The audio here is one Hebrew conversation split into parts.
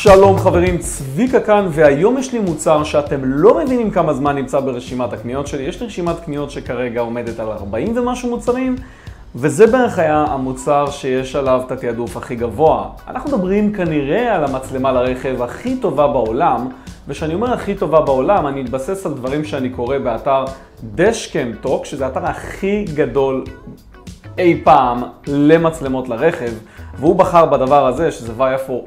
שלום חברים, צביקה כאן, והיום יש לי מוצר שאתם לא מבינים כמה זמן נמצא ברשימת הקניות שלי. יש לי רשימת קניות שכרגע עומדת על 40 ומשהו מוצרים, וזה בערך היה המוצר שיש עליו את התעדוף הכי גבוה. אנחנו מדברים כנראה על המצלמה לרכב הכי טובה בעולם, ושאני אומר הכי טובה בעולם, אני אתבסס על דברים שאני קורא באתר Dashcam Talk, שזה האתר הכי גדול אי פעם למצלמות לרכב, והוא בחר בדבר הזה, שזה Viafor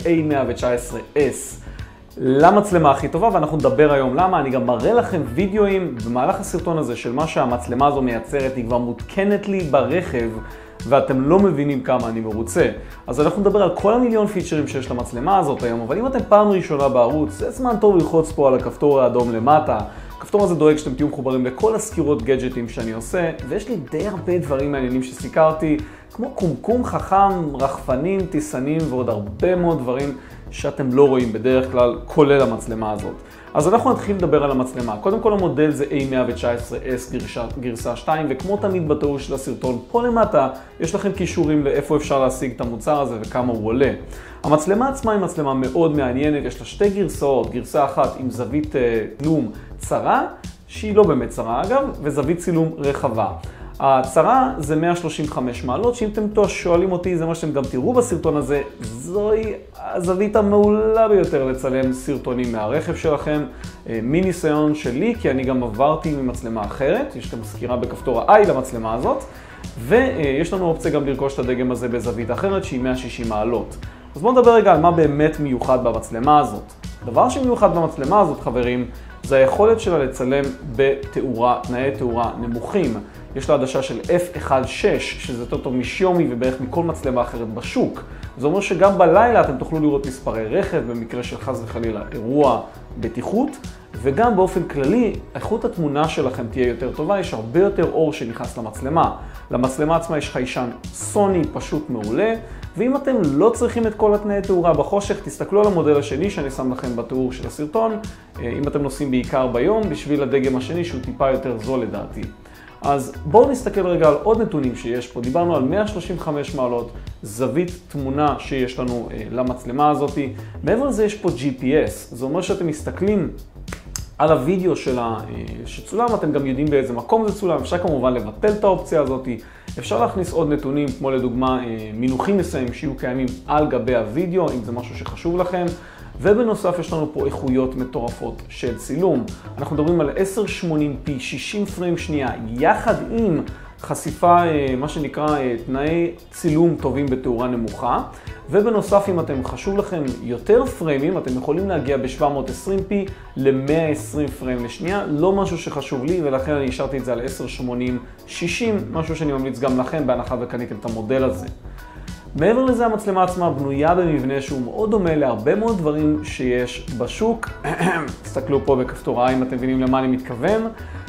A119S, למצלמה הכי טובה, ואנחנו נדבר היום למה. אני גם מראה לכם וידאוים במהלך הסרטון הזה של מה שהמצלמה הזו מייצרת, היא כבר מותקנת לי ברכב, ואתם לא מבינים כמה אני מרוצה. אז אנחנו נדבר על כל המיליון פיצ'רים שיש למצלמה הזאת היום, אבל אם אתם פעם ראשונה בערוץ, זה זמן טוב ללחוץ פה על הכפתור האדום למטה. הכפתור הזה דואג שאתם תהיו מחוברים לכל הסקירות גאדג'טים שאני עושה, ויש לי די הרבה דברים מעניינים שסיקרתי, כמו קומקום חכם, רחפנים, טיסנים ועוד הרבה מאוד דברים שאתם לא רואים בדרך כלל, כולל המצלמה הזאת. אז אנחנו נתחיל לדבר על המצלמה. קודם כל המודל זה A119S גרסה 2, וכמו תמיד בתיאור של הסרטון, פה למטה יש לכם קישורים לאיפה אפשר להשיג את המוצר הזה וכמה הוא עולה. המצלמה עצמה היא מצלמה מאוד מעניינת, יש לה שתי גרסאות, גרסה אחת עם זווית צילום צרה, שהיא לא באמת צרה אגב, וזווית צילום רחבה. הצרה זה 135 מעלות, שאם אתם שואלים אותי, זה מה שאתם גם תראו בסרטון הזה, זוהי הזווית המעולה ביותר לצלם סרטונים מהרכב שלכם, מניסיון שלי, כי אני גם עברתי ממצלמה אחרת, יש גם סקירה בכפתור ה-i למצלמה הזאת, ויש לנו אופציה גם לרכוש את הדגם הזה בזווית אחרת, שהיא 160 מעלות. אז בואו נדבר רגע על מה באמת מיוחד במצלמה הזאת. דבר שמיוחד במצלמה הזאת, חברים, זה היכולת שלה לצלם בתאורה, תנאי תאורה נמוכים. יש לה עדשה של F1.6, שזה יותר טוב משיומי ובערך מכל מצלמה אחרת בשוק. זה אומר שגם בלילה אתם תוכלו לראות מספרי רכב, במקרה של חס וחלילה אירוע בטיחות, וגם באופן כללי, איכות התמונה שלכם תהיה יותר טובה, יש הרבה יותר אור שנכנס למצלמה. למצלמה עצמה יש חיישן סוני פשוט מעולה, ואם אתם לא צריכים את כל התנאי תאורה בחושך, תסתכלו על המודל השני שאני שם לכם בתיאור של הסרטון, אם אתם נוסעים בעיקר ביום, בשביל הדגם השני שהוא טיפה יותר זול לדעתי. אז בואו נסתכל רגע על עוד נתונים שיש פה. דיברנו על 135 מעלות, זווית תמונה שיש לנו למצלמה הזאת. מעבר לזה יש פה GPS, זה אומר שאתם מסתכלים על הוידאו שצולם, אתם גם יודעים באיזה מקום זה צולם. אפשר כמובן לבטל את האופציה הזאת, אפשר להכניס עוד נתונים, כמו לדוגמה מינוחים מסוימים שיהיו קיימים על גבי הוידאו, אם זה משהו שחשוב לכם. ובנוסף יש לנו פה איכויות מטורפות של צילום. אנחנו מדברים על 1080p 60 פריים שנייה, יחד עם חשיפה, מה שנקרא תנאי צילום טובים בתאורה נמוכה. ובנוסף, אם אתם חשוב לכם יותר פריימים, אתם יכולים להגיע ב-720p ל-120 פריים לשנייה. לא משהו שחשוב לי, ולכן אני השארתי את זה על 1080-60, משהו שאני ממליץ גם לכם בהנחה וקניתם את המודל הזה. מעבר לזה, המצלמה עצמה בנויה במבנה שהוא מאוד דומה להרבה מאוד דברים שיש בשוק. תסתכלו פה בכפתור ה-i אם אתם מבינים למה אני מתכוון.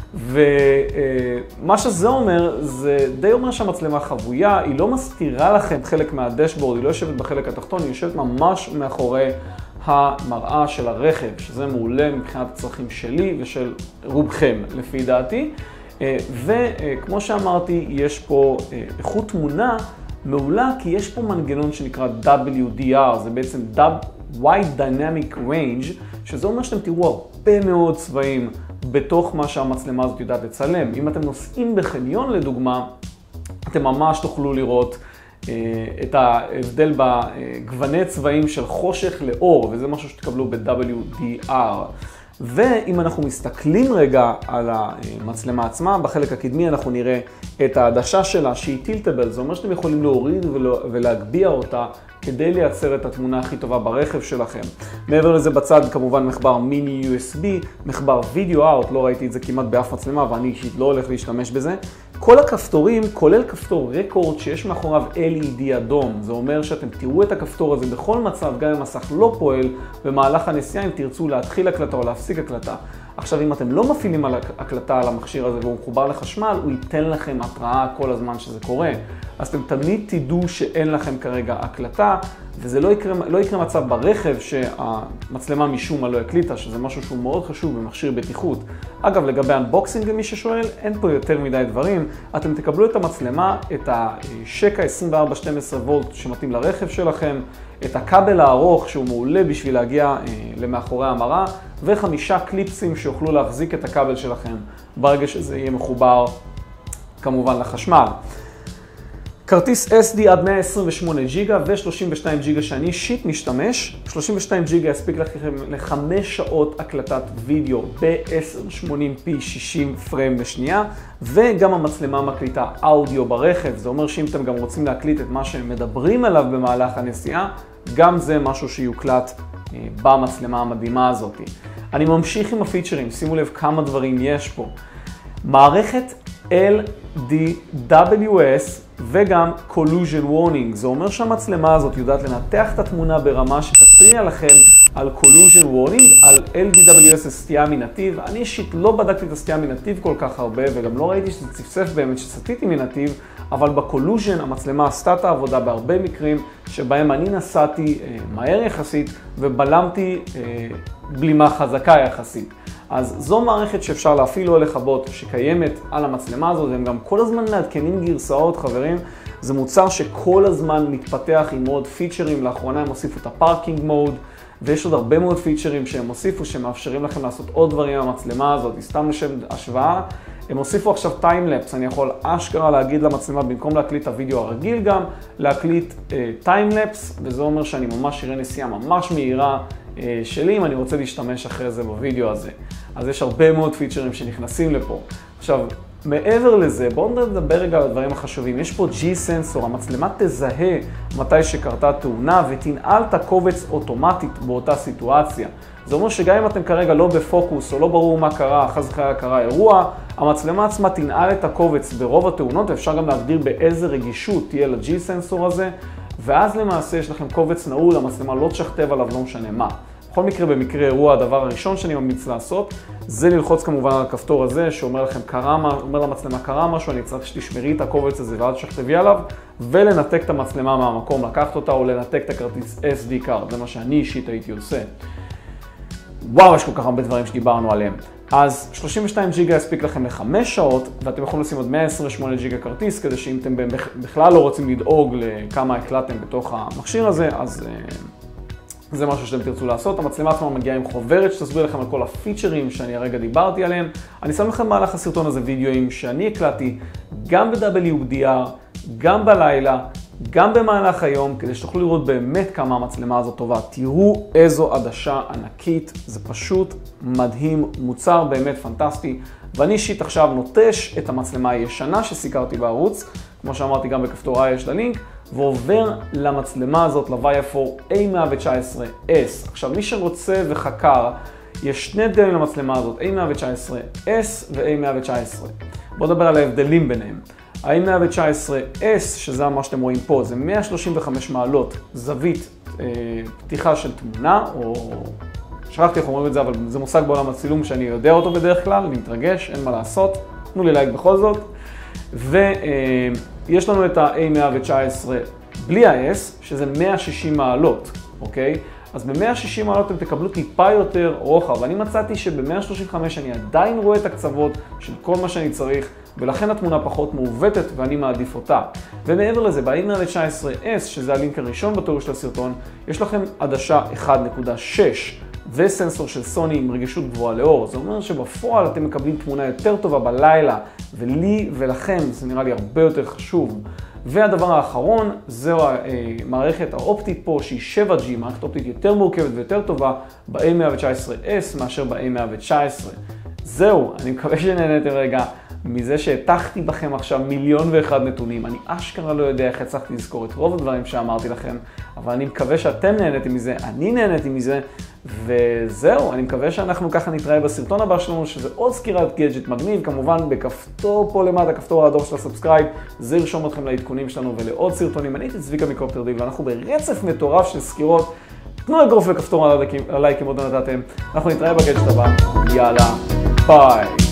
ומה שזה אומר, זה די אומר שהמצלמה חבויה, היא לא מסתירה לכם חלק מהדשבורד, היא לא יושבת בחלק התחתון, היא יושבת ממש מאחורי המראה של הרכב, שזה מעולה מבחינת הצרכים שלי ושל רובכם, לפי דעתי. וכמו שאמרתי, יש פה איכות תמונה מעולה, כי יש פה מנגנון שנקרא WDR, זה בעצם Wide Dynamic Range, שזה אומר שאתם תראו הרבה מאוד צבעים בתוך מה שהמצלמה הזאת יודעת לצלם. אם אתם נוסעים בחניון לדוגמה, אתם ממש תוכלו לראות את ההבדל בגווני צבעים של חושך לאור, וזה משהו שתקבלו ב-WDR. ואם אנחנו מסתכלים רגע על המצלמה עצמה, בחלק הקדמי אנחנו נראה את העדשה שלה שהיא טילטבל, זה אומר שאתם יכולים להוריד ולהגביה אותה כדי לייצר את התמונה הכי טובה ברכב שלכם. מעבר לזה בצד כמובן מחבר מיני USB, מחבר וידאו אאוט, לא ראיתי את זה כמעט באף מצלמה ואני אישית לא הולך להשתמש בזה. כל הכפתורים, כולל כפתור רקורד שיש מאחוריו LED אדום, זה אומר שאתם תראו את הכפתור הזה בכל מצב, גם אם המסך לא פועל במהלך הנסיעה, אם תרצו להתחיל הקלטה או להפסיק הקלטה. עכשיו, אם אתם לא מפעילים על הקלטה על המכשיר הזה והוא מחובר לחשמל, הוא ייתן לכם התראה כל הזמן שזה קורה. אז אתם תמיד תדעו שאין לכם כרגע הקלטה, וזה לא יקרה מצב ברכב שהמצלמה משום מה לא הקליטה, שזה משהו שהוא מאוד חשוב במכשיר בטיחות. אגב, לגבי אנבוקסינג למי ששואל, אין פה יותר מדי דברים. אתם תקבלו את המצלמה, את השקע 24-12 וולט שמתאים לרכב שלכם, את הכבל הארוך שהוא מעולה בשביל להגיע למאחורי המראה, ו5 קליפסים שיוכלו להחזיק את הכבל שלכם ברגע שזה יהיה מחובר כמובן לחשמל. כרטיס SD עד 128 ג'יגה ו32 ג'יגה שאני אישית משתמש. 32 ג'יגה יספיק לכם ל5 שעות הקלטת וידאו ב-1080p 60 פריים לשנייה, וגם המצלמה מקליטה אודיו ברכב. זה אומר שאם אתם גם רוצים להקליט את מה שהם מדברים עליו במהלך הנסיעה, גם זה משהו שיוקלט במצלמה המדהימה הזאת. אני ממשיך עם הפיצ'רים, שימו לב כמה דברים יש פה. מערכת LDWS וגם collision warning. זה אומר שהמצלמה הזאת יודעת לנתח את התמונה ברמה שתתריע לכם על collision warning, על LDWS סטייה מנתיב. אני אישית לא בדקתי את הסטייה מנתיב כל כך הרבה, וגם לא ראיתי שזה צפצף באמת שסטיתי מנתיב, אבל בקולוז'ן המצלמה עשתה את העבודה בהרבה מקרים שבהם אני נסעתי מהר יחסית ובלמתי בלימה חזקה יחסית. אז זו מערכת שאפשר להפעיל או לכבות שקיימת על המצלמה הזאת, והם גם כל הזמן מעדכנים גרסאות, חברים. זה מוצר שכל הזמן מתפתח עם עוד פיצ'רים. לאחרונה הם הוסיפו את הפארקינג מוד, ויש עוד הרבה מאוד פיצ'רים שהם הוסיפו שמאפשרים לכם לעשות עוד דברים עם המצלמה הזאת. סתם לשם השוואה, הם הוסיפו עכשיו טיימלפס. אני יכול אשכרה להגיד למצלמה, במקום להקליט את הוידאו הרגיל גם, להקליט טיימלפס, וזה אומר שאני ממש אראה נסיעה ממש מהירה שלי, אם אני רוצה להשתמש אחרי זה בוידאו הזה. אז יש הרבה מאוד פיצ'רים שנכנסים לפה. עכשיו, מעבר לזה, בואו נדבר רגע על הדברים החשובים. יש פה G-סנסור, המצלמה תזהה מתי שקרתה תאונה ותנעל את הקובץ אוטומטית באותה סיטואציה. זה אומר שגם אם אתם כרגע לא בפוקוס או לא ברור מה קרה, חס וחלילה קרה אירוע, המצלמה עצמה תנעל את הקובץ ברוב התאונות, ואפשר גם להגדיר באיזה רגישות תהיה ל-G-סנסור הזה, ואז למעשה יש לכם קובץ נעול, המצלמה לא תשכתב עליו, לא משנה מה. בכל מקרה, במקרה אירוע, הדבר הראשון שאני ממליץ לעשות, זה ללחוץ כמובן על הכפתור הזה, שאומר לכם אומר למצלמה קרה משהו, אני צריך שתשמרי את הקובץ הזה ואז תשכתבי עליו, ולנתק את המצלמה מהמקום, לקחת אותה או לנתק את הכרטיס SD card, זה מה שאני אישית הייתי עושה. וואו, יש כל כך הרבה דברים שדיברנו עליהם. אז 32 ג'יגה יספיק לכם ל5 שעות, ואתם יכולים לשים עוד 128 ג'יגה כרטיס, כדי שאם אתם בכלל לא רוצים לדאוג לכמה הקלטתם בתוך המכשיר הזה, אז זה משהו שאתם תרצו לעשות. המצלמה עצמה מגיעה עם חוברת שתסביר לכם על כל הפיצ'רים שאני הרגע דיברתי עליהם. אני שם לכם במהלך הסרטון הזה וידאוים שאני הקלטתי גם ב-WDR, גם בלילה, גם במהלך היום, כדי שתוכלו לראות באמת כמה המצלמה הזאת טובה. תראו איזו עדשה ענקית, זה פשוט מדהים, מוצר באמת פנטסטי. ואני אישית עכשיו נוטש את המצלמה הישנה שסיקרתי בערוץ, כמו שאמרתי גם בכפתור יש ללינק, ועובר למצלמה הזאת, ל-Viafor A119S. עכשיו, מי שרוצה וחקר, יש שני הבדלים למצלמה הזאת, A119S ו-A119. בואו נדבר על ההבדלים ביניהם. ה-A119S, שזה מה שאתם רואים פה, זה 135 מעלות זווית פתיחה של תמונה, או שכחתי איך אומרים את זה, אבל זה מושג בעולם הצילום שאני יודע אותו בדרך כלל, אני מתרגש, אין מה לעשות, תנו לי לייק בכל זאת. ויש לנו את ה-A119 בלי ה-S, שזה 160 מעלות, אוקיי? אז ב-160 מעלות אתם תקבלו טיפה יותר רוחב, ואני מצאתי שב-135 אני עדיין רואה את הקצוות של כל מה שאני צריך, ולכן התמונה פחות מעוותת ואני מעדיף אותה. ומעבר לזה, ב-A119S, שזה הלינק הראשון בתיאור של הסרטון, יש לכם עדשה 1.6 וסנסור של סוני עם רגישות גבוהה לאור. זה אומר שבפועל אתם מקבלים תמונה יותר טובה בלילה, ולי ולכם זה נראה לי הרבה יותר חשוב. והדבר האחרון, זו המערכת האופטית פה, שהיא 7G, מערכת אופטית יותר מורכבת ויותר טובה ב-A119S מאשר ב-A119. זהו, אני מקווה שנהנתם רגע מזה שהטחתי בכם עכשיו 1,000,001 נתונים. אני אשכרה לא יודע איך הצלחתי לזכור את רוב הדברים שאמרתי לכם, אבל אני מקווה שאתם נהנתם מזה, אני נהנתי מזה, וזהו, אני מקווה שאנחנו ככה נתראה בסרטון הבא שלנו, שזה עוד סקירת גאדג'ט מגניב, כמובן בכפתור פה למטה, כפתור האדום של הסאבסקרייב, זה ירשום אתכם לעדכונים שלנו ולעוד סרטונים. אני הייתי צביקה מקופטר דיל, ואנחנו ברצף מטורף של סקירות תנו אגרוף וכפתור על הלייקים עוד נתתם. אנחנו נתראה בגדג'ט הבא, יאללה, ביי.